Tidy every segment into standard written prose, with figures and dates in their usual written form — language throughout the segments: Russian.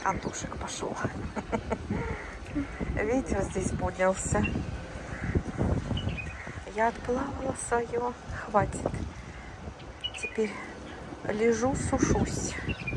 Антошек пошел. Ветер здесь поднялся. Я отплавала свое. Хватит. Теперь лежу, сушусь.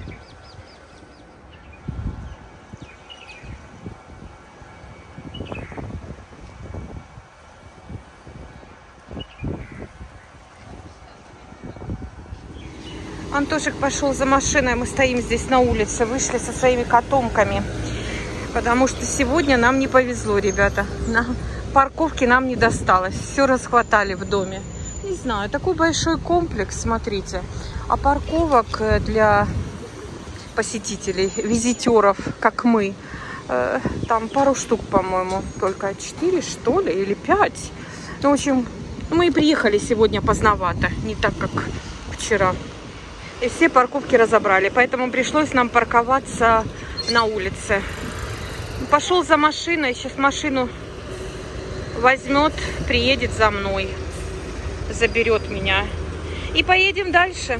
Антошек пошел за машиной. Мы стоим здесь на улице. Вышли со своими котомками. Потому что сегодня нам не повезло, ребята. На парковке нам не досталось. Все расхватали в доме. Не знаю, такой большой комплекс, смотрите. А парковок для посетителей, визитеров, как мы, там пару штук, по-моему. Только 4, что ли, или 5. Ну, в общем, мы и приехали сегодня поздновато. Не так, как вчера. И все парковки разобрали. Поэтому пришлось нам парковаться на улице. Пошел за машиной. Сейчас машину возьмет, приедет за мной. Заберет меня. И поедем дальше.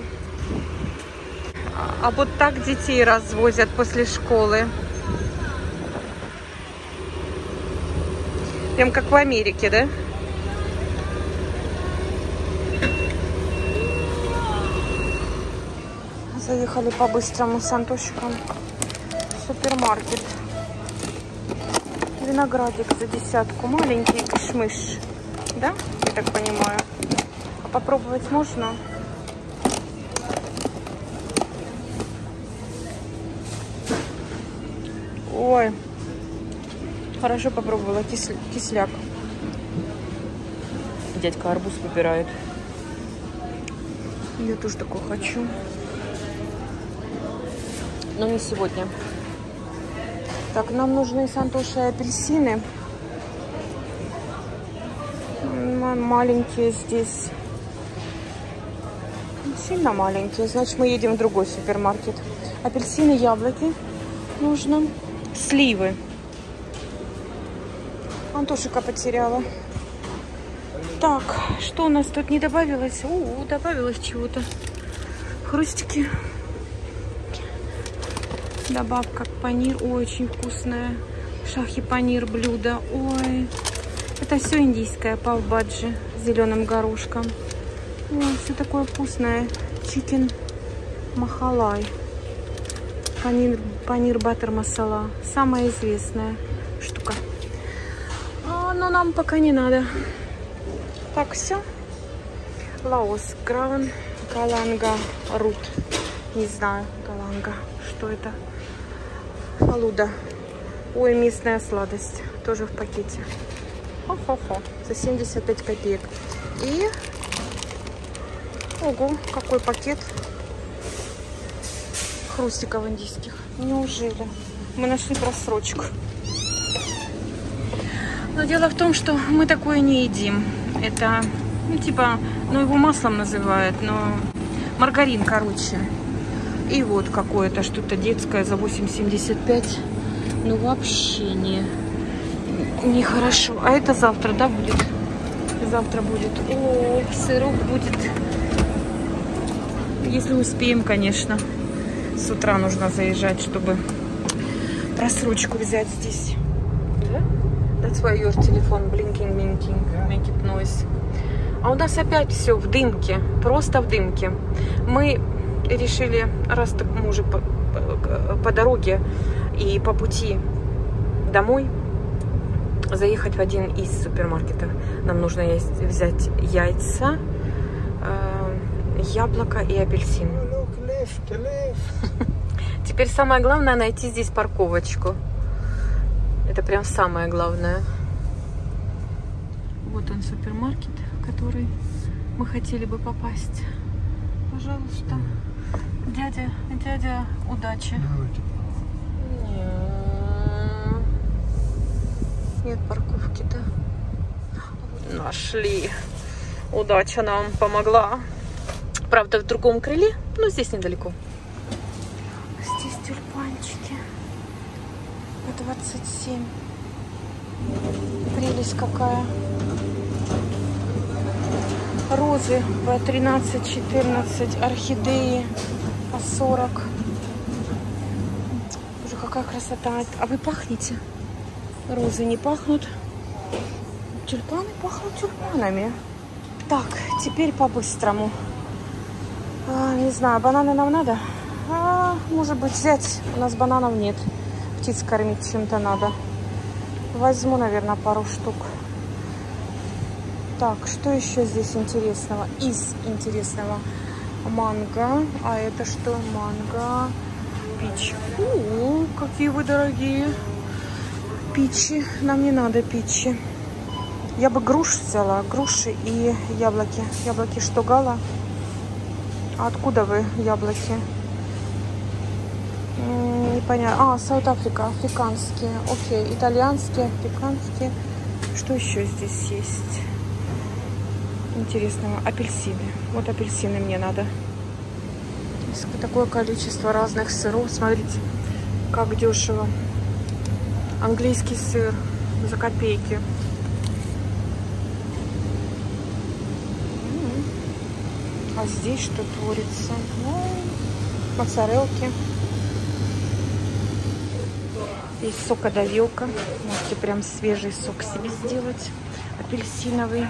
А вот так детей развозят после школы. Прям как в Америке, да? Заехали по-быстрому с Антошиком в супермаркет. Виноградик за 10. Маленький кишмыш. Да? Я так понимаю. А попробовать можно? Ой. Хорошо попробовала. Кисляк. Дядька арбуз выбирает. Я тоже такой хочу. Но не сегодня. Так, нам нужны с Антошей апельсины. Маленькие здесь. Сильно маленькие. Значит, мы едем в другой супермаркет. Апельсины, яблоки нужно. Сливы. Антошика потеряла. Так, что у нас тут не добавилось? Добавилось чего-то. Хрустики. Добавка панир. Очень вкусная. Шахи панир блюдо. Ой. Это все индийское. Пав-баджи с зеленым горошком. Ой, все такое вкусное. Чикен махалай. Панир баттер масала. Самая известная штука. Но нам пока не надо. Так, все. Лаос. Галанга рут. Не знаю. Галанга. Что это? Фалуда. Ой, местная сладость. Тоже в пакете. Хо-хо-хо. За 75 копеек. И... Ого, какой пакет хрустиков индийских. Неужели? Мы нашли просрочку. Но дело в том, что мы такое не едим. Это, ну, типа, ну, его маслом называют, но маргарин, короче. И вот какое-то что-то детское за 8,75. Ну, вообще нехорошо. А это завтра, да, будет? Завтра будет. О, сырок будет. Если успеем, конечно. С утра нужно заезжать, чтобы просрочку взять здесь. That's why your telephone blinking, make it noise. А у нас опять все в дымке. Просто в дымке. Мы решили, раз так мы уже по дороге и по пути домой, заехать в один из супермаркетов. Нам нужно взять яйца, яблоко и апельсин. Теперь самое главное найти здесь парковочку. Это прям самое главное. Вот он супермаркет, в который мы хотели бы попасть. Пожалуйста. Дядя, удачи. Нет парковки, да? Нашли. Удача нам помогла. Правда, в другом крыле, но здесь недалеко. Здесь тюльпанчики. По 27. Прелесть какая. Розы по 13-14. Орхидеи по 40. Уже как какая красота. А вы пахнете? Розы не пахнут. Тюльпаны пахнут тюльпанами. Так, теперь по-быстрому. Не знаю, бананы нам надо? Может быть, взять. У нас бананов нет. Птиц кормить чем-то надо. Возьму, наверное, пару штук. Так, что еще здесь интересного? Из интересного. Манго. А это что? Манго. Пич. Какие вы дорогие. Пичи. Нам не надо пичи. Я бы груш взяла. Груши и яблоки. Яблоки что, Гала? А откуда вы яблоки? Непонятно. Саут Африка. Африканские. Окей. Итальянские, африканские. Что еще здесь есть интересного? Апельсины. Вот апельсины мне надо. Здесь такое количество разных сыров. Смотрите, как дешево. Английский сыр за копейки. А здесь что творится? Моцарелки. Есть сокодавилка. Можете прям свежий сок себе сделать. Апельсиновый.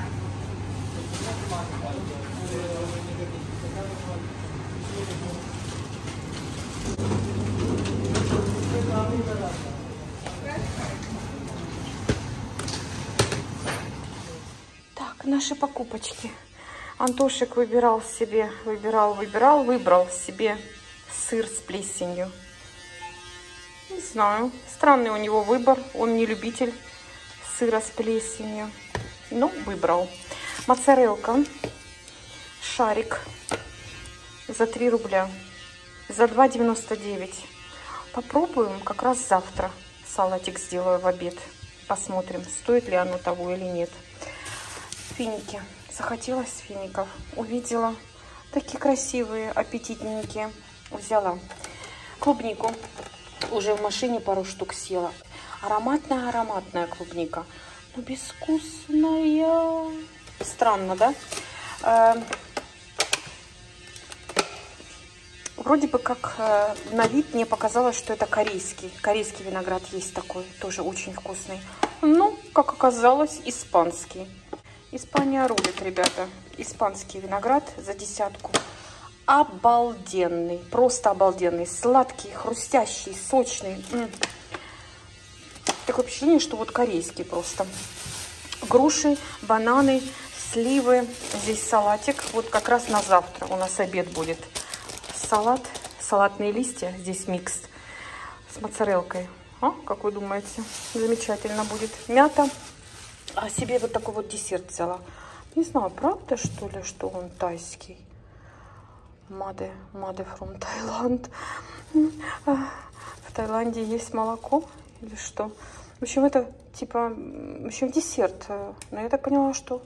Так, наши покупочки. Антошек выбрал себе себе сыр с плесенью. Не знаю, странный у него выбор. Он не любитель сыра с плесенью. Но выбрал. Моцарелка. Шарик. За 3 рубля. За 2,99. Попробуем как раз завтра. Салатик сделаю в обед. Посмотрим, стоит ли оно того или нет. Финики. Захотелось фиников. Увидела. Такие красивые, аппетитненькие. Взяла. Клубнику. Уже в машине пару штук съела. Ароматная клубника. Но безвкусная. Странно, да? Вроде бы как на вид мне показалось, что это корейский. Корейский виноград есть такой. Тоже очень вкусный. Но, как оказалось, испанский. Испания рулит, ребята. Испанский виноград за 10. Обалденный. Просто обалденный. Сладкий, хрустящий, сочный. Такое впечатление, что вот корейский просто. Груши, бананы, сливы. Здесь салатик. Вот как раз на завтра у нас обед будет. Салат, салатные листья. Здесь микс с моцарелкой. Как вы думаете? Замечательно будет. Мята. А себе вот такой вот десерт взяла. Не знаю, правда что ли, что он тайский? Маде from Таиланд. В Таиланде есть молоко или что? В общем, это типа, в общем, десерт. Но я так поняла, что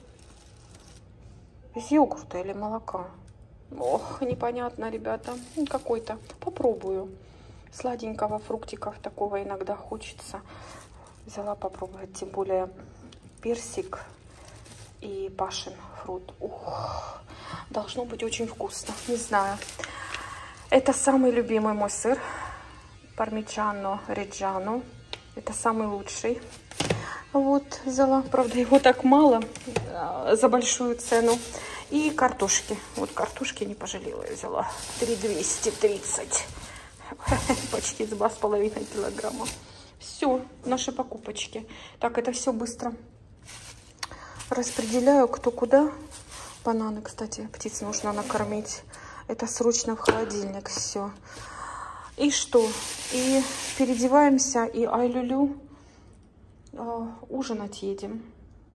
из йогурта или молока. Ох, непонятно, ребята. Какой-то. Попробую. Сладенького, фруктиков такого иногда хочется. Взяла попробовать, тем более персик и пашен фрут. Ух, должно быть очень вкусно. Не знаю. Это самый любимый мой сыр. Пармиджано Реджано. Это самый лучший. Вот, взяла. Правда, его так мало за большую цену. И картошки. Вот картошки не пожалела. Я взяла 3,230. Почти 2,5 килограмма. Все, наши покупочки. Так, это все быстро распределяю, кто куда. Бананы, кстати, птиц нужно накормить. Это срочно в холодильник. Все. И что? И переодеваемся, и ай-лю-лю. Ужинать едем.